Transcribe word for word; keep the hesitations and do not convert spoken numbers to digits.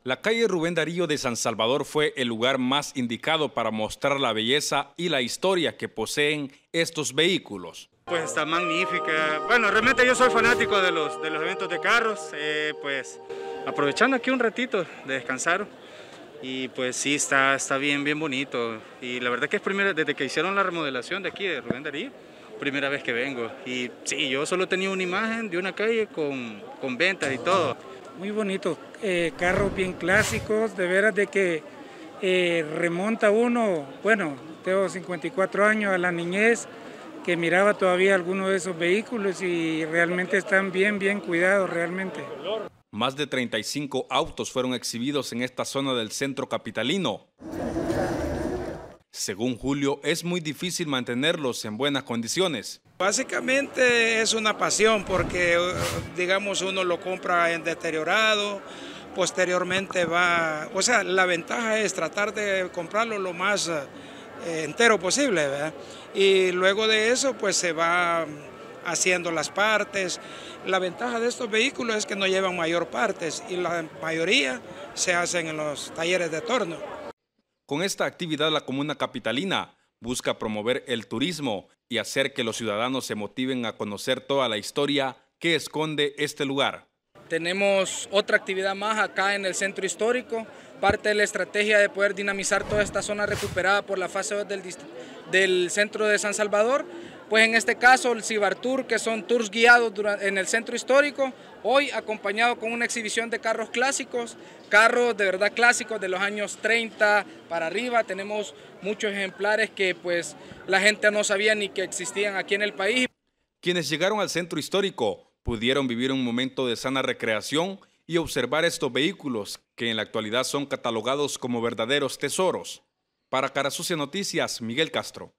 La calle Rubén Darío de San Salvador fue el lugar más indicado para mostrar la belleza y la historia que poseen estos vehículos. Pues está magnífica. Bueno, realmente yo soy fanático de los, de los eventos de carros, eh, pues aprovechando aquí un ratito de descansar. Y pues sí, está, está bien, bien bonito. Y la verdad que es primera, desde que hicieron la remodelación de aquí de Rubén Darío, primera vez que vengo. Y sí, yo solo tenía una imagen de una calle con, con ventas y todo. Muy bonito, eh, carros bien clásicos, de veras de que eh, remonta uno, bueno, tengo cincuenta y cuatro años, a la niñez, que miraba todavía algunos de esos vehículos y realmente están bien, bien cuidados realmente. Más de treinta y cinco autos fueron exhibidos en esta zona del centro capitalino. Según Julio, es muy difícil mantenerlos en buenas condiciones. Básicamente es una pasión porque, digamos, uno lo compra en deteriorado, posteriormente va, o sea, la ventaja es tratar de comprarlo lo más eh, entero posible, ¿verdad? Y luego de eso, pues se va haciendo las partes. La ventaja de estos vehículos es que no llevan mayor partes y la mayoría se hacen en los talleres de torno. Con esta actividad, la comuna capitalina busca promover el turismo y hacer que los ciudadanos se motiven a conocer toda la historia que esconde este lugar. Tenemos otra actividad más acá en el centro histórico, parte de la estrategia de poder dinamizar toda esta zona recuperada por la fase dos del, del centro de San Salvador. Pues en este caso el Cibartour, que son tours guiados en el centro histórico, hoy acompañado con una exhibición de carros clásicos, carros de verdad clásicos de los años treinta para arriba. Tenemos muchos ejemplares que pues la gente no sabía ni que existían aquí en el país. Quienes llegaron al centro histórico pudieron vivir un momento de sana recreación y observar estos vehículos que en la actualidad son catalogados como verdaderos tesoros. Para Cara Sucia Noticias, Miguel Castro.